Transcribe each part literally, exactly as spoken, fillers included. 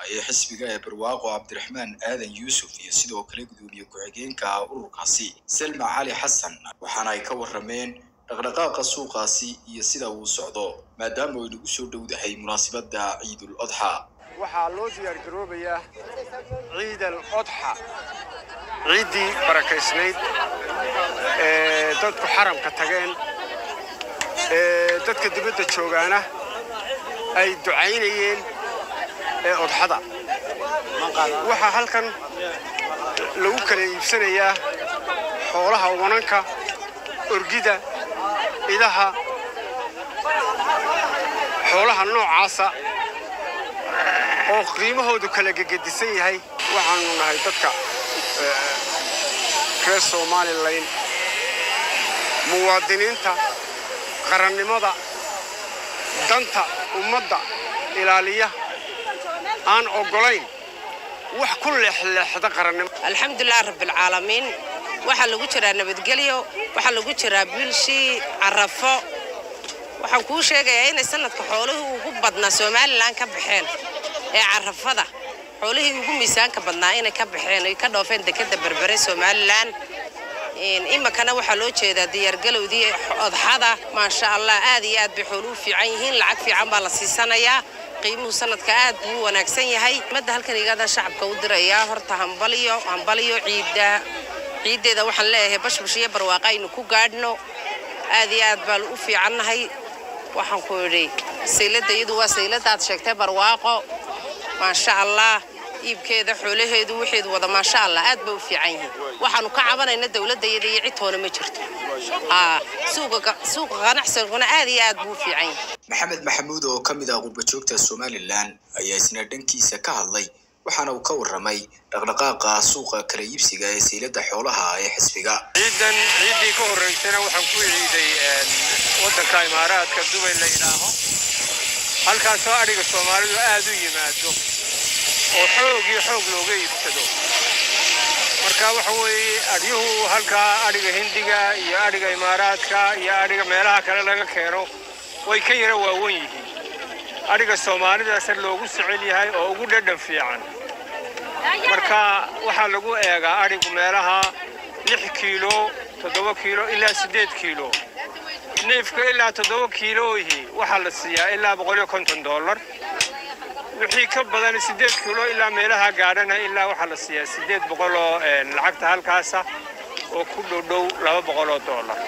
ee xisbiga ee barwaaqo Cabdiraxmaan Aadan Yuusuf iyo sidoo kale gudoomiye ku-xigeenka ururkaasi Selma Cali Xasan waxaana ay ka warameen dhaqdhaqaaqa suuqaasi iyo sida uu socdo maadaama ay lagu soo dhowdahay munaasabada Ciidul Adha. waxaa loo diyaar garoobayaa Ciidul Adha ciidii barakaysnayd ee dadku xaramka tageen ee dadka dibadda joogaana ay ducaynayeen ee Adhada waxa halkan lagu kala iibsanayaa xoolaha wananka orgida idaha xoolaha noocaasa oo qiimahoodu kala gegedisan yahay waxaanu nahay dadka reer Soomaaliland muwaadiniinta qarannimada danta ummadda ilaaliya aan ogolayn wax ku leexleexda qarannimo. alxamdulillaah rabbil caalamiin waxa lagu jiraa nabadgelyo waxa lagu jiraa bilshii carafo waxaan ku sheegayaa in sanadka xooluhu ugu badnaa Soomaaliland ka baxeen ee carafada xooluhu ugu miisaanka badnaa inay ka baxeen ay ka dhoofeen dekada Berbere Soomaaliland in imakana waxa loo jeedaa diyaar galowdii Adhada ma sha Allah aad iyo aad bay xooluhu fiican yihiin lacag fiican baa la siisanayaa qiimuhu sanadka aad buu wanaagsan yahay madda halkan igada shacabka u diraya horta hambaliyo hambaliyo ciida ciideeda waxaan leeyahay bashbashiye barwaaqo aynu ku gaadhno aad iyo aad baa u fiicannahay waxaan ku yiri seylada iyadu waa seylada aad sheegtay barwaaqo ma sha Allah iibkeeda xoolaheedu wixii wada ma sha Allah aad buu fiican yahay waxaanu ka cabanaynaa dawladda iyada iyo citoona ma jirto ah suuqa suuqa ganacsiguna aad iyo aad buu fiican yahay. Maxamed Maxamuud oo kamid ah qurba joogta Soomaaliland ayaa isna dhankiisa ka hadlay waxaana uu ka waramay dhaqdhaqaaqa suuqa kala iibsiga ee seylada xoolaha ee xisbiga. ciidan ciidii ka horeysana waxaan ku ciiday wadanka Imaaraadka Dubai la yiraahdo halkaas oo ariga Soomaalidu aad u yimaado oo xoog iyo xoog looga iibsado marka waxa weeye ariyuhu halka ariga Hindiga iyo ariga Imaaraadka iyo ariga meelaha kale laga keeno way ka yara waawan yihiin ariga Soomaalida sar loogu sicil yahay oo ugu dhadhan fiican marka waxa lagu eegaa arigu meelaha lix kiilo toddoba kiilo ilaa siddeed kiilo neefka ilaa toddoba kiilo waxa la siiyaa ilaa boqol iyo konton dollar wixii ka badan siddeed kiilo ilaa meelaha gaadhana ilaa waxa la siiyaa siddeed boqol oo lacagta halkaas oo ku dhow laba boqol oo dollar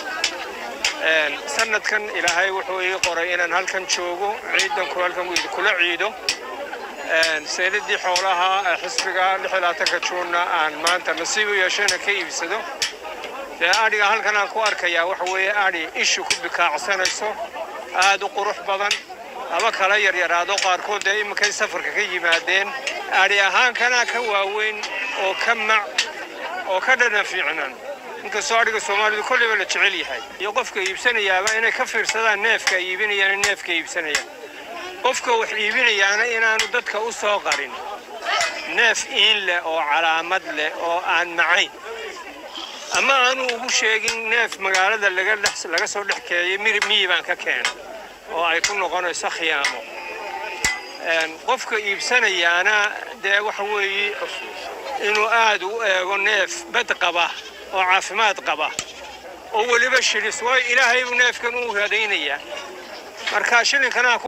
sanadkan ilaahay wuxuu ii qoray inaan halkan joogo ciidan ku halkan kula ciido seeladii xoolaha xisbiga lix iyo labaatanka Juunna aan maanta nasiib u yeeshana ka iibsado ee ariga halkan aan ku arkayaa waxa weeye ari ishu ku bikaacsanayso aad u qurux badan ama kala yar yaraado qaarkood ay imakay safarka ka yimaadeen ari ahaan kana ka waaweyn oo ka mac oo ka dhana fiicnaan inta soo ariga Soomaalidu kulliba la jecel yahay iyo qofka iibsanayaaba inay ka fiirsadaan neefka iibinayaan neefka iibsanayaan qofka wax iibinayaana inaanu dadka u soo qarin neef in leh oo calaamad leh oo aan macayn ama aanu ugu sheegin neef magaalada laga laga soo dhaxkeeyay miibaan ka keenay oo ay ku noqonayso khiyaamo een qofka iibsanayaana dee waxa weeye inuu aad u eego neef bad qaba oo caafimaad qaba oo waliba shilis way ilaahay uu neefkan u hadaynaya marka shilinkana